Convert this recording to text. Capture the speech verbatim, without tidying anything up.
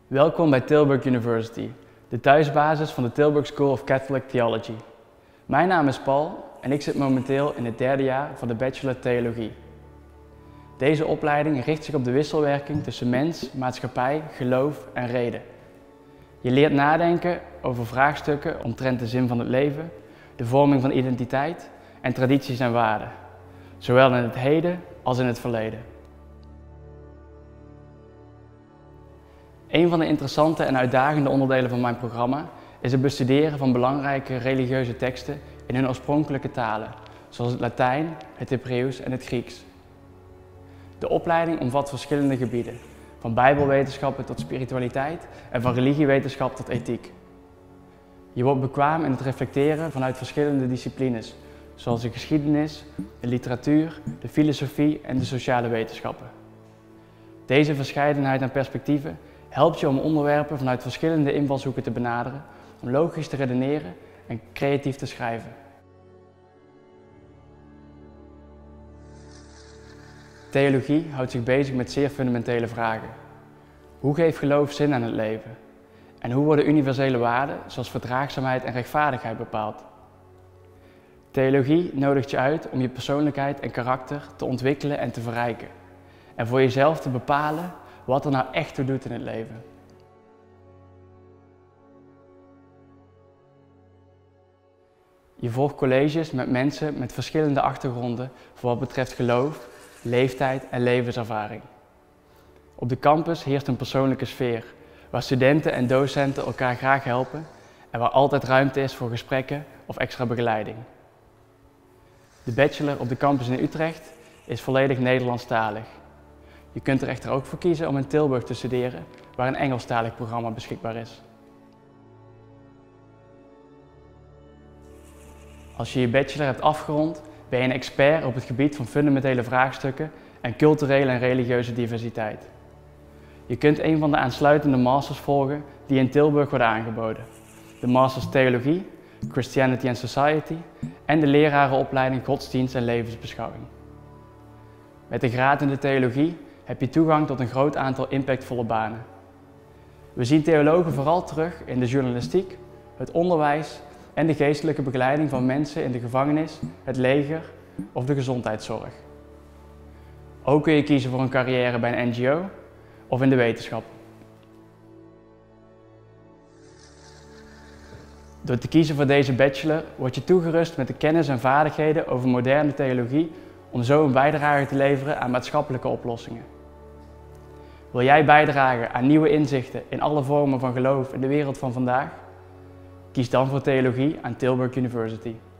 Welkom bij Tilburg University, de thuisbasis van de Tilburg School of Catholic Theology. Mijn naam is Paul en ik zit momenteel in het derde jaar van de Bachelor Theologie. Deze opleiding richt zich op de wisselwerking tussen mens, maatschappij, geloof en reden. Je leert nadenken over vraagstukken omtrent de zin van het leven, de vorming van identiteit en tradities en waarden, zowel in het heden als in het verleden. Een van de interessante en uitdagende onderdelen van mijn programma is het bestuderen van belangrijke religieuze teksten in hun oorspronkelijke talen, zoals het Latijn, het Hebreeuws en het Grieks. De opleiding omvat verschillende gebieden, van bijbelwetenschappen tot spiritualiteit en van religiewetenschap tot ethiek. Je wordt bekwaam in het reflecteren vanuit verschillende disciplines, zoals de geschiedenis, de literatuur, de filosofie en de sociale wetenschappen. Deze verscheidenheid aan perspectieven helpt je om onderwerpen vanuit verschillende invalshoeken te benaderen, om logisch te redeneren en creatief te schrijven. Theologie houdt zich bezig met zeer fundamentele vragen. Hoe geeft geloof zin aan het leven? En hoe worden universele waarden zoals verdraagzaamheid en rechtvaardigheid bepaald? Theologie nodigt je uit om je persoonlijkheid en karakter te ontwikkelen en te verrijken. En voor jezelf te bepalen wat er nou echt toe doet in het leven. Je volgt colleges met mensen met verschillende achtergronden voor wat betreft geloof, leeftijd en levenservaring. Op de campus heerst een persoonlijke sfeer, waar studenten en docenten elkaar graag helpen en waar altijd ruimte is voor gesprekken of extra begeleiding. De bachelor op de campus in Utrecht is volledig Nederlandstalig. Je kunt er echter ook voor kiezen om in Tilburg te studeren, waar een Engelstalig programma beschikbaar is. Als je je bachelor hebt afgerond, ben je een expert op het gebied van fundamentele vraagstukken en culturele en religieuze diversiteit. Je kunt een van de aansluitende masters volgen die in Tilburg worden aangeboden. De Masters Theologie, Christianity and Society en de lerarenopleiding Godsdienst en Levensbeschouwing. Met de graad in de theologie heb je toegang tot een groot aantal impactvolle banen. We zien theologen vooral terug in de journalistiek, het onderwijs en de geestelijke begeleiding van mensen in de gevangenis, het leger of de gezondheidszorg. Ook kun je kiezen voor een carrière bij een N G O of in de wetenschap. Door te kiezen voor deze bachelor word je toegerust met de kennis en vaardigheden over moderne theologie om zo een bijdrage te leveren aan maatschappelijke oplossingen. Wil jij bijdragen aan nieuwe inzichten in alle vormen van geloof in de wereld van vandaag? Kies dan voor theologie aan Tilburg University.